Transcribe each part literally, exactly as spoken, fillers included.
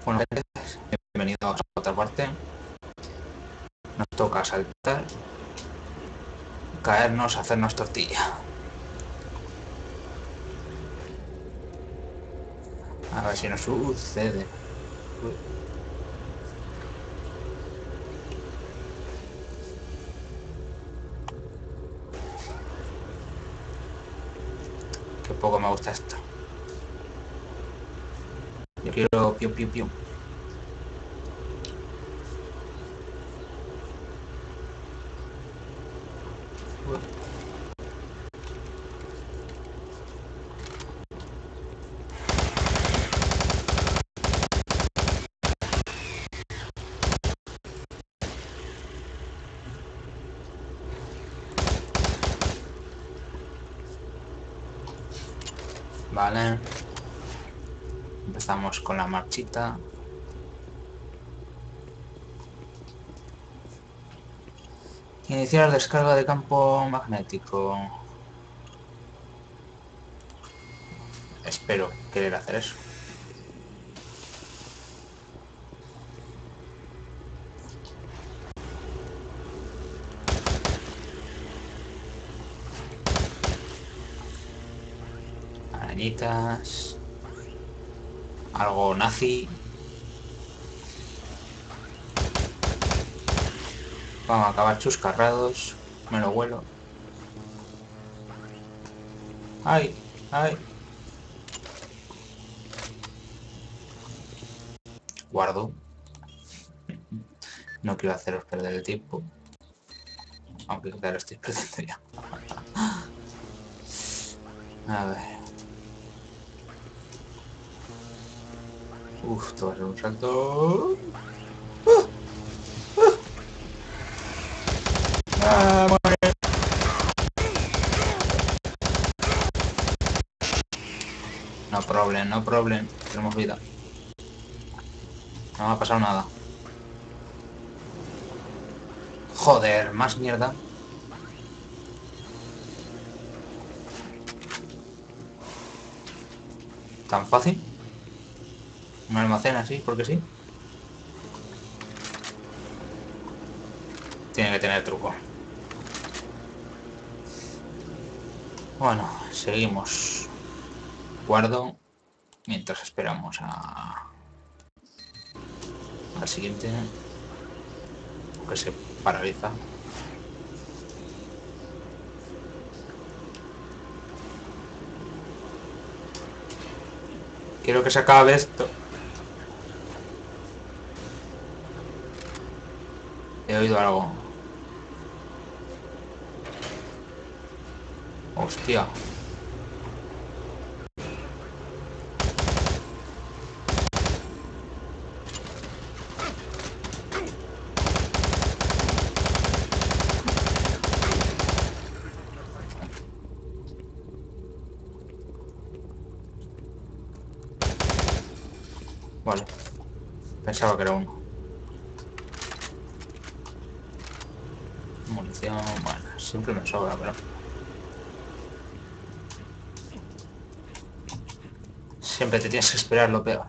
Bueno, bienvenidos a otra parte. Nos toca saltar, caernos, hacernos tortilla. A ver si nos sucede. Qué poco me gusta esto. Yo quiero piu piu piu. Vale. Empezamos con la marchita. Iniciar descarga de campo magnético. Espero querer hacer eso. Arañitas. Algo nazi. Vamos a acabar chuscarrados. Me lo huelo. ¡Ay! ¡Ay! Guardo. No quiero haceros perder el tiempo. Aunque claro, estoy perdiendo ya. A ver. Uf, esto va a ser un salto. ¡Ah! ¡Ah! No problem, no problem. Tenemos vida. No me ha pasado nada. Joder, más mierda. ¿Tan fácil? ¿Un almacén así? ¿Porque sí? Tiene que tener truco. Bueno, seguimos. Guardo mientras esperamos a... al siguiente, que se paraliza. Quiero que se acabe esto. He oído algo. Hostia. Vale. Pensaba que era uno. Munición, bueno, siempre me sobra, pero... siempre te tienes que esperar lo peor.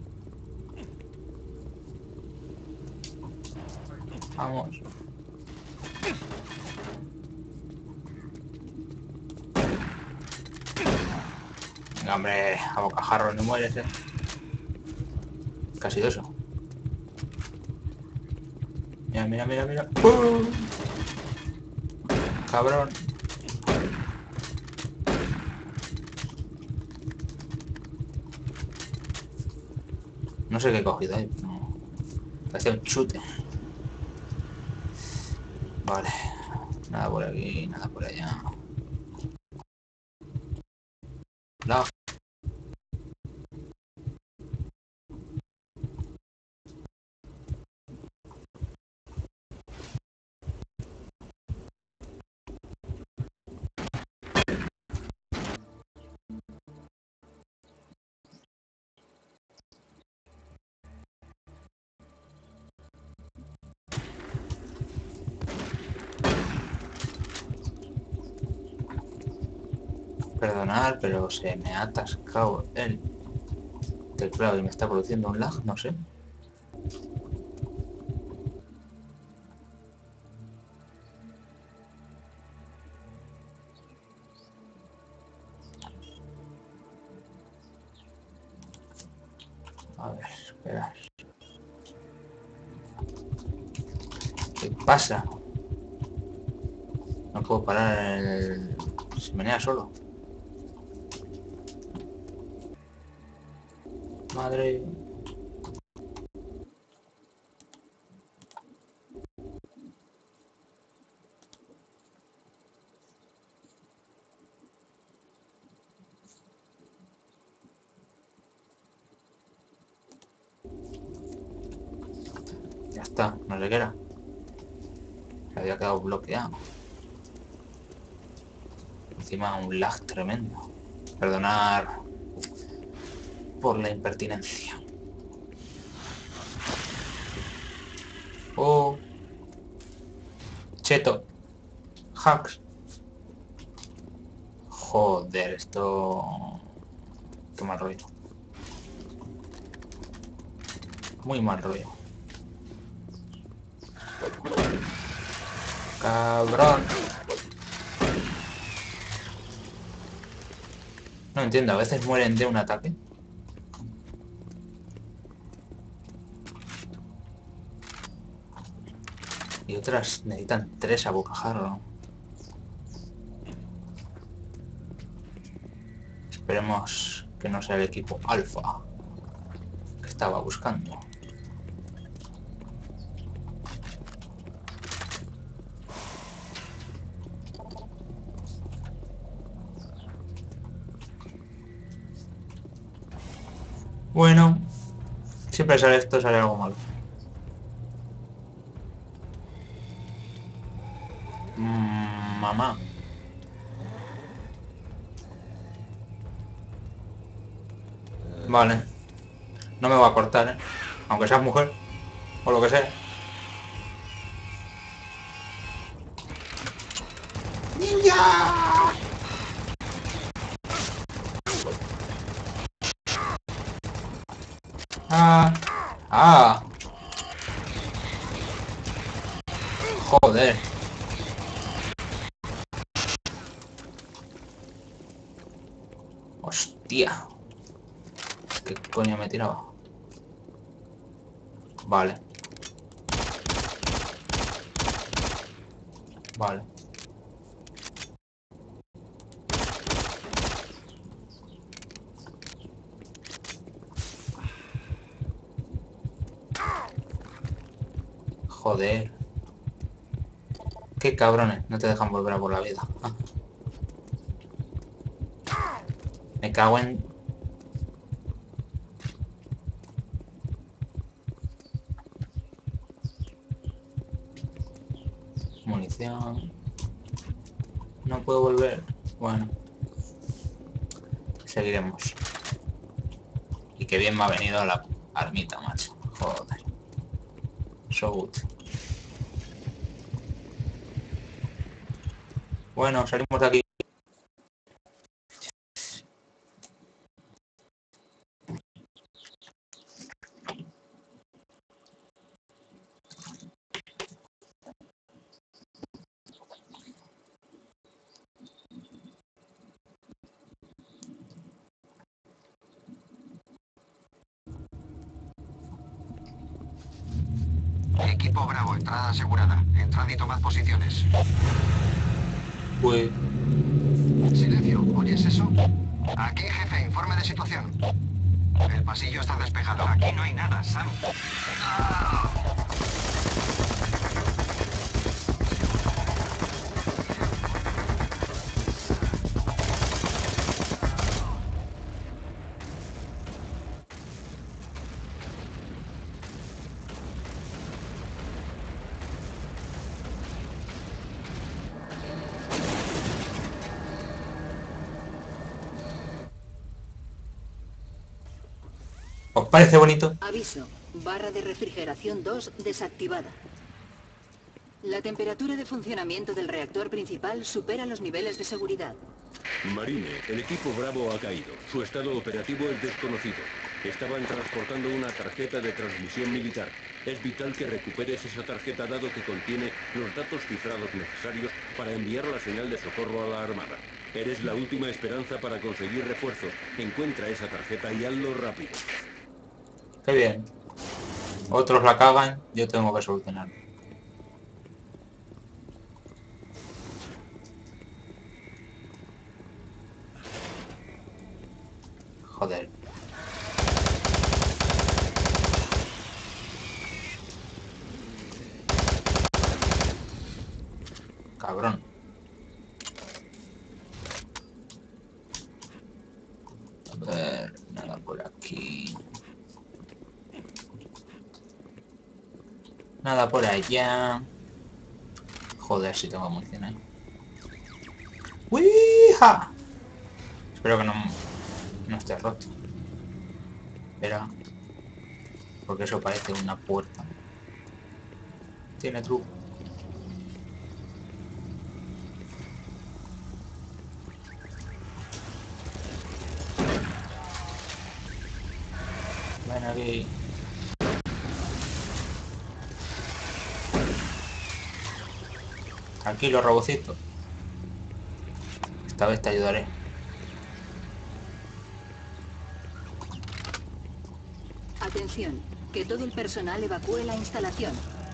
Vamos. Venga, hombre, a bocajarro no mueres, eh. Casi de eso. Mira, mira, mira, mira. ¡Uh! Cabrón. No sé qué he cogido ahí. No. Parecía un chute. Vale. Nada por aquí, nada por allá. No. Perdonad, pero se me ha atascado el... teclado y me está produciendo un lag, no sé. A ver, espera. ¿Qué pasa? No puedo parar el... Se menea solo. Madre... Ya está, no sé qué era. Se había quedado bloqueado. Encima un lag tremendo. Perdonar por la impertinencia. Oh. Cheto. Hacks. Joder, esto... Qué mal rollo. Muy mal rollo. Cabrón. No entiendo, a veces mueren de un ataque. Y otras necesitan tres a bocajarro. Esperemos que no sea el equipo alfa que estaba buscando. Bueno, siempre sale esto, sale algo malo. Mm, mamá. Vale. No me voy a cortar, ¿eh? Aunque seas mujer. O lo que sea. ¡Ninja! Ah. Ah. Joder. Hostia. ¿Qué coño me tiraba? Vale. Vale. Joder. Qué cabrones. No te dejan volver a por la vida. Ah. Me cago en... Munición. No puedo volver. Bueno. Seguiremos. Y qué bien me ha venido la armita, macho. Joder. So good. Bueno, salimos de aquí. Equipo Bravo, entrada asegurada. Entrad y tomad posiciones. Uy. Silencio, ¿oyes eso? Aquí, jefe, informe de situación. El pasillo está despejado. Aquí no hay nada, Sam. ¡Ah! ¿Os parece bonito? Aviso. Barra de refrigeración dos desactivada. La temperatura de funcionamiento del reactor principal supera los niveles de seguridad. Marine, el equipo Bravo ha caído. Su estado operativo es desconocido. Estaban transportando una tarjeta de transmisión militar. Es vital que recuperes esa tarjeta dado que contiene los datos cifrados necesarios para enviar la señal de socorro a la Armada. Eres la última esperanza para conseguir refuerzos. Encuentra esa tarjeta y hazlo rápido. Qué bien. Otros la cagan, yo tengo que solucionarlo. Joder. Cabrón. A ver, nada por aquí. Nada por allá. Joder, si tengo munición ahí. ¡Wija! Espero que no, no esté roto. Espera. Porque eso parece una puerta. Tiene truco. Ven aquí. Tranquilo, robocito. Esta vez te ayudaré. Atención, que todo el personal evacúe la instalación.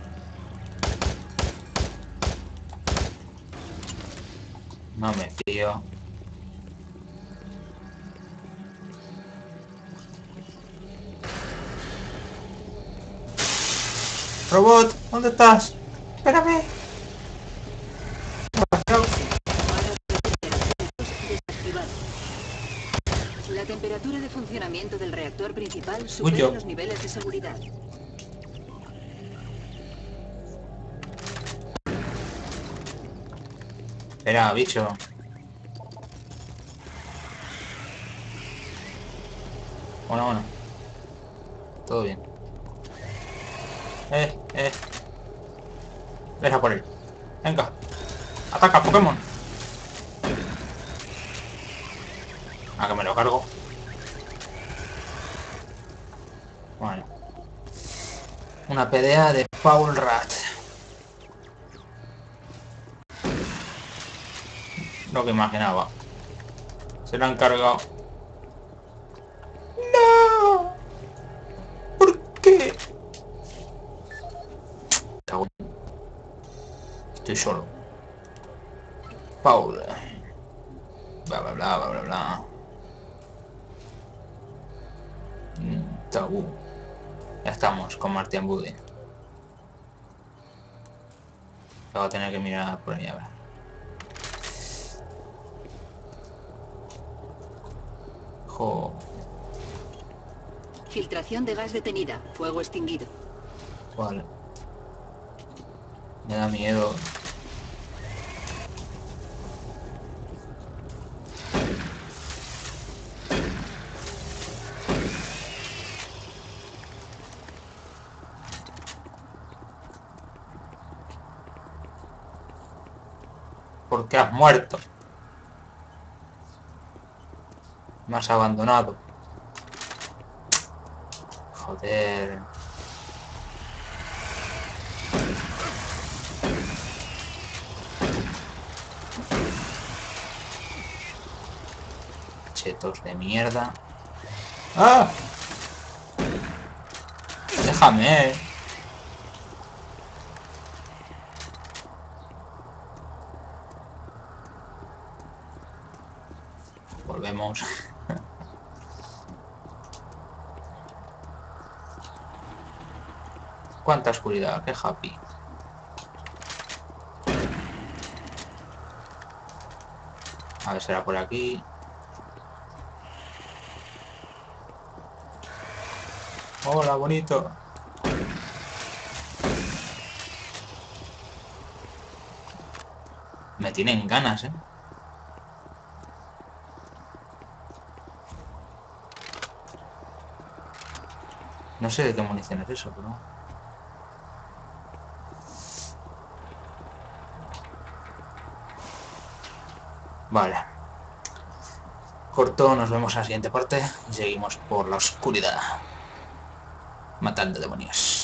No me fío. Robot, ¿dónde estás? Espérame. Desactivado. La temperatura de funcionamiento del reactor principal Uy, supera yo. los niveles de seguridad. Espera, bicho. Bueno, bueno. Todo bien. Eh, eh. Deja por él. Venga. Ataca, Pokémon. A que me lo cargo. Bueno. Una P D A de Paul Rat. Lo que imaginaba. Se lo han cargado. ¡No! ¿Por qué? Cago en- Estoy solo. Paul. Bla bla bla bla bla bla. Mm, tabú. Ya estamos con Martin Buddy. Voy a tener que mirar por ahí a ver. Jo. Filtración de gas detenida. Fuego extinguido. Vale. Me da miedo. ¿Por qué has muerto? Me has abandonado. Joder. Chetos de mierda. ¡Ah! Déjame. Volvemos. Cuánta oscuridad, qué happy. A ver, será por aquí. Hola, bonito. Me tienen ganas, ¿eh? No sé de qué munición es eso, pero... Vale. corto, nos vemos en la siguiente parte y seguimos por la oscuridad matando demonios.